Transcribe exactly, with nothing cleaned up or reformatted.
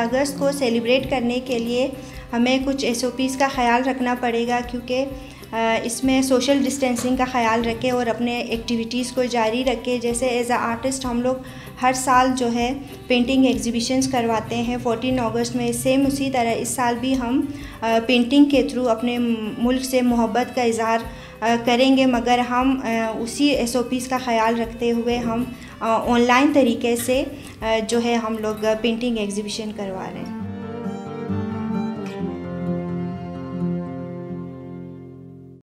अगस्त को सेलिब्रेट करने के लिए हमें कुछ एस ओ पीज़ का ख्याल रखना पड़ेगा, क्योंकि इसमें सोशल डिस्टेंसिंग का ख़्याल रखें और अपने एक्टिविटीज़ को जारी रखें। जैसे एज आ आर्टिस्ट हम लोग हर साल जो है पेंटिंग एग्जीबिशंस करवाते हैं चौदह अगस्त में, सेम उसी तरह इस साल भी हम पेंटिंग के थ्रू अपने मुल्क से मोहब्बत का इज़हार करेंगे, मगर हम उसी एस ओ पीज़ का ख़्याल रखते हुए हम ऑनलाइन तरीके से जो है हम लोग पेंटिंग एग्जीबिशन करवा रहे हैं।